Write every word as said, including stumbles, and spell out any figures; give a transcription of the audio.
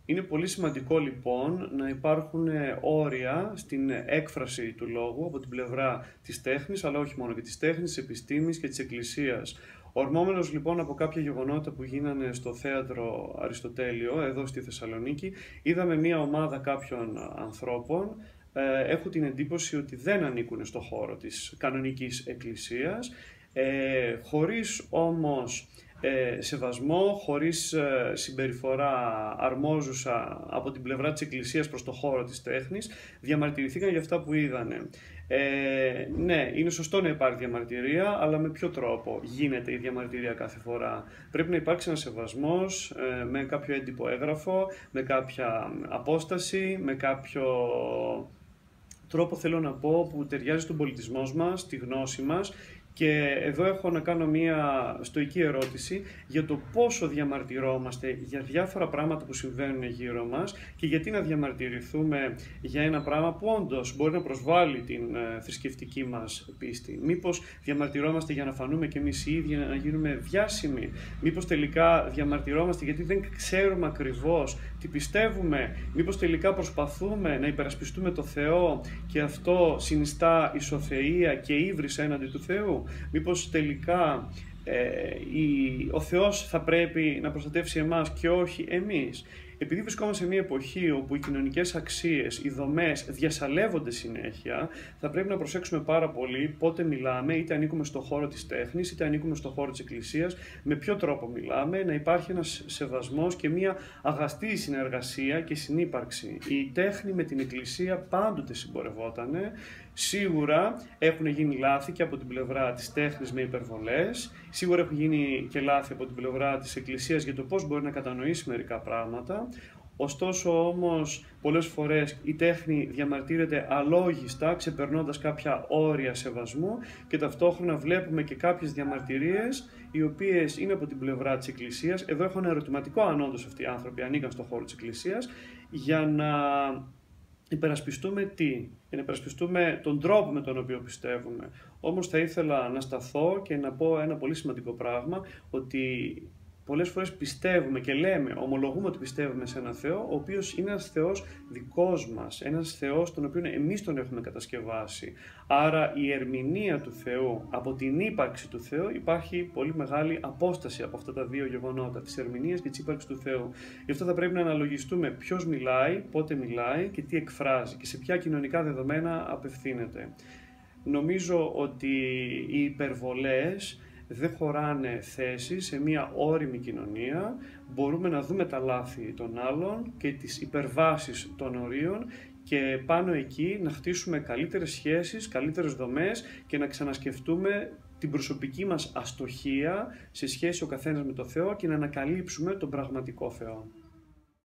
Είναι πολύ σημαντικό λοιπόν να υπάρχουν ε, όρια στην έκφραση του λόγου από την πλευρά της τέχνης, αλλά όχι μόνο και της τέχνης, της επιστήμης και της εκκλησίας. Ορμόμενος λοιπόν από κάποια γεγονότα που γίνανε στο θέατρο Αριστοτέλειο, εδώ στη Θεσσαλονίκη, είδαμε μια ομάδα κάποιων ανθρώπων. Ε, έχω την εντύπωση ότι δεν ανήκουν στο χώρο της κανονικής εκκλησίας, ε, χωρίς όμως ε, σεβασμό, χωρίς ε, συμπεριφορά αρμόζουσα από την πλευρά της Εκκλησίας προς το χώρο της τέχνης, διαμαρτυρηθήκαν για αυτά που είδανε. Ε, ναι, είναι σωστό να υπάρχει διαμαρτυρία, αλλά με ποιο τρόπο γίνεται η διαμαρτυρία κάθε φορά? Πρέπει να υπάρξει ένα σεβασμός, ε, με κάποιο έντυπο έγγραφο, με κάποια απόσταση, με κάποιο τρόπο, θέλω να πω, που ταιριάζει στον πολιτισμό μας, στη γνώση μας. Και εδώ έχω να κάνω μία στοική ερώτηση για το πόσο διαμαρτυρόμαστε για διάφορα πράγματα που συμβαίνουν γύρω μας και γιατί να διαμαρτυρηθούμε για ένα πράγμα που όντως μπορεί να προσβάλλει την ε, θρησκευτική μας πίστη. Μήπως διαμαρτυρόμαστε για να φανούμε κι εμείς οι ίδιοι, να γίνουμε διάσημοι? Μήπως τελικά διαμαρτυρόμαστε γιατί δεν ξέρουμε ακριβώς τι πιστεύουμε? Μήπως τελικά προσπαθούμε να υπερασπιστούμε το Θεό και αυτό συνιστά ισοθεία και ύβρις έναντι του Θεού? Μήπως τελικά ε, η, ο Θεός θα πρέπει να προστατεύσει εμάς και όχι εμείς? Επειδή βρισκόμαστε σε μια εποχή όπου οι κοινωνικές αξίες, οι δομές διασαλεύονται συνέχεια, θα πρέπει να προσέξουμε πάρα πολύ πότε μιλάμε, είτε ανήκουμε στον χώρο της τέχνης, είτε ανήκουμε στον χώρο της εκκλησίας, με ποιο τρόπο μιλάμε, να υπάρχει ένας σεβασμός και μια αγαστή συνεργασία και συνύπαρξη. Η τέχνη με την εκκλησία πάντοτε συμπορευότανε. Σίγουρα έχουν γίνει λάθη και από την πλευρά της τέχνης με υπερβολές, σίγουρα έχουν γίνει και λάθη από την πλευρά της εκκλησίας για το πώς μπορεί να κατανοήσει μερικά πράγματα. Ωστόσο όμως πολλές φορές η τέχνη διαμαρτύρεται αλόγιστα, ξεπερνώντας κάποια όρια σεβασμού, και ταυτόχρονα βλέπουμε και κάποιες διαμαρτυρίες οι οποίες είναι από την πλευρά της εκκλησίας. Εδώ έχω ένα ερωτηματικό αν όντως αυτοί οι άνθρωποι ανήκαν στον χώρο της εκκλησίας, για να υπερασπιστούμε τι? Για να υπερασπιστούμε τον τρόπο με τον οποίο πιστεύουμε. Όμως θα ήθελα να σταθώ και να πω ένα πολύ σημαντικό πράγμα, ότι πολλές φορές πιστεύουμε και λέμε, ομολογούμε ότι πιστεύουμε σε έναν Θεό, ο οποίος είναι ένας Θεός δικός μας, ένας Θεός τον οποίο εμείς τον έχουμε κατασκευάσει. Άρα η ερμηνεία του Θεού, από την ύπαρξη του Θεού, υπάρχει πολύ μεγάλη απόσταση από αυτά τα δύο γεγονότα, της ερμηνείας και της ύπαρξης του Θεού. Γι' αυτό θα πρέπει να αναλογιστούμε ποιος μιλάει, πότε μιλάει και τι εκφράζει και σε ποια κοινωνικά δεδομένα απευθύνεται. Νομίζω ότι οι υπερβολές δεν χωράνε θέση σε μια όριμη κοινωνία. Μπορούμε να δούμε τα λάθη των άλλων και τις υπερβάσεις των ορίων και πάνω εκεί να χτίσουμε καλύτερες σχέσεις, καλύτερες δομές και να ξανασκεφτούμε την προσωπική μας αστοχία σε σχέση ο καθένας με το Θεό και να ανακαλύψουμε τον πραγματικό Θεό.